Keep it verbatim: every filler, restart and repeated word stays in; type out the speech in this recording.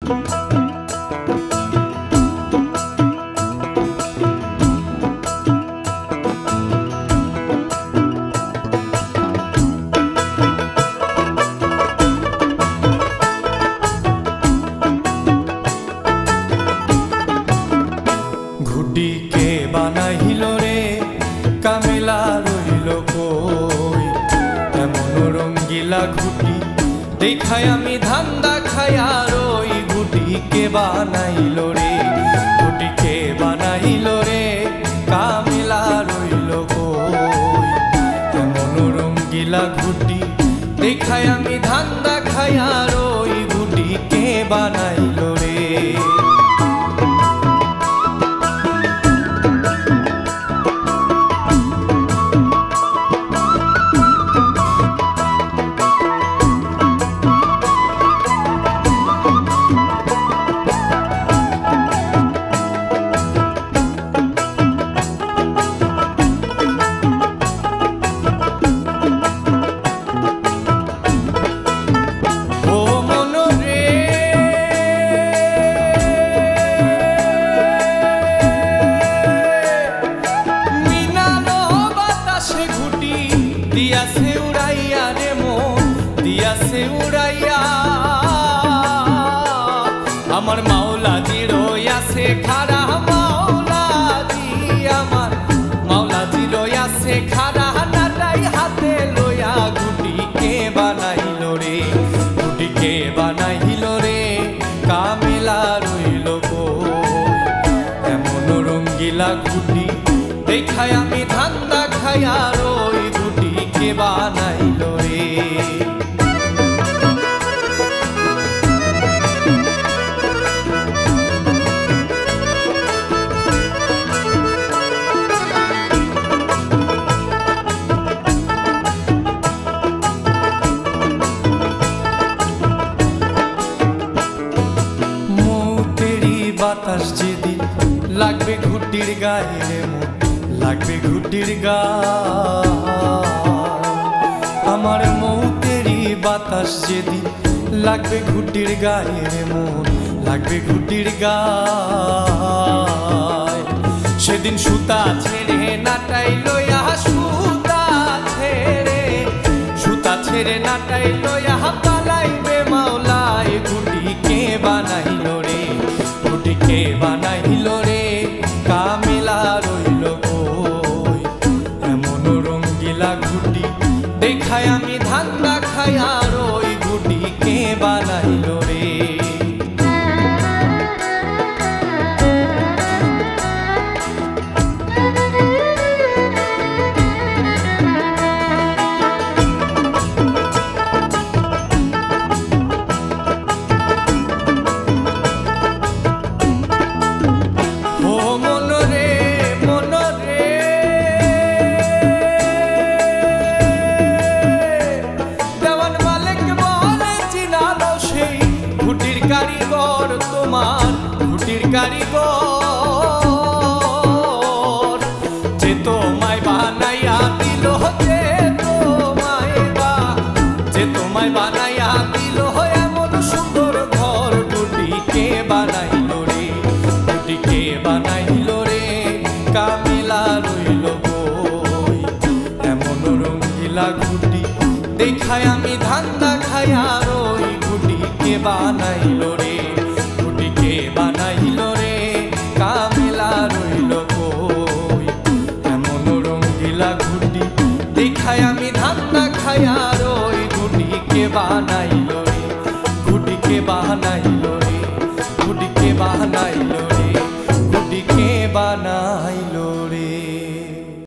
ঘুটি কে বানাইল রে কামেলা রইল কই এমন রঙ্গিলা ঘুটি দেখাই আমি ধান্দা খায়া রই ঘুটি কে বানাইল রে ঘুটি কে বানাইল রে কামেলা রইল কই এমন রঙ্গিলা ঘুটি দেখাই আমি ধান্দা খায়া রই ঘুটি কে বানাইল রে দিয়াছে উড়াইয়া রে মন দিয়াছে উড়াইয়া আমার মাওলাজি রইয়াছে খাড়া মাওলাজি আমার মাওলাজি রইয়াছে খাড়া নাটাই হাতে লইয়া ঘুটি কে বানাইল রে ঘুটি কে বানাইল রে কামেলা রইল কই এমন রঙ্গিলা ঘুটি দেখাই আমি ধান্দা খায়া রই ঘুটি কে বানাইল রে মৌতেরি বাতাস যেদিন লাগবে ঘুটির গায়ে রে মন লাগবে ঘুটির গায়ে আমার মৌতেরি বাতাস যেদিন লাগবে ঘুটির গায়ে রে মন লাগবে ঘুটির গায়ে সেদিন সুতা ছেড়ে নাটাই লইয়া সুতা ছেড়ে সুতা ছেড়ে নাটাই লইয়া পালাইবে মাওলাই ঘুটি কে বানাইল রে ঘুটি কে বানাইল রে কামেলা রইল কই এমন রঙ্গিলা ঘুটি দেখাই আমি ধান্দা খায়া রই ঘুটি কে বানাইল রে কারিগর তোমার ঘুটির কারিগর যে তোমায় বানাইয়া দিল যে তোমায় বা যে তোমায় বানাইয়া দিল এমন সুন্দর ঘর ঘুটি কে বানাইল রে ঘুটি কে বানাইল রে কামেলা রইল কই এমন রঙ্গিলা ঘুটি দেখাই আমি ধান্দা খায়া রই ঘুটি কে বানাইল রে ঘুটি কে বানাইল রে কামেলা রইল কই এমন রঙ্গিলা ঘুটি দেখাই আমি ধান্দা খায়া রই ঘুটি কে বানাইল রে ঘুটি কে বানাইল রে ঘুটি কে বানাইল